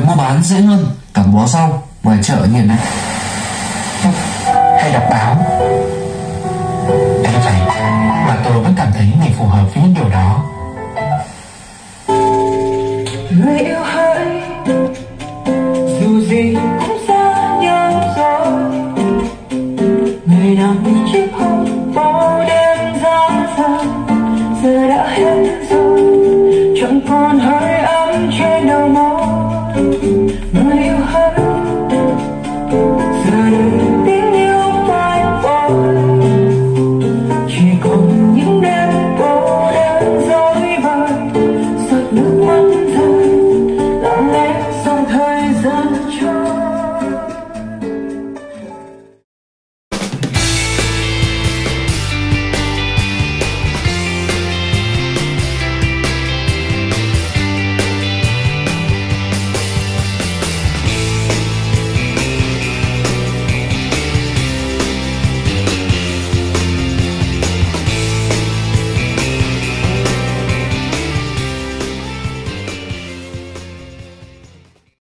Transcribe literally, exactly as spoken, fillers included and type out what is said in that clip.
mua bán dễ hơn cả bó rau ngoài chợ như này. Hay đọc báo. Ấy vậy mà tôi vẫn cảm thấy mình phù hợp với những điều đó. Người yêu hỡi, dù gì cũng xa nhau rồi, người nằm chiếc